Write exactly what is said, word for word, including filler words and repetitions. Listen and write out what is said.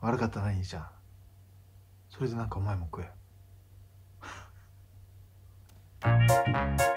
悪かったな兄ちゃん。それでなんかお前も食え。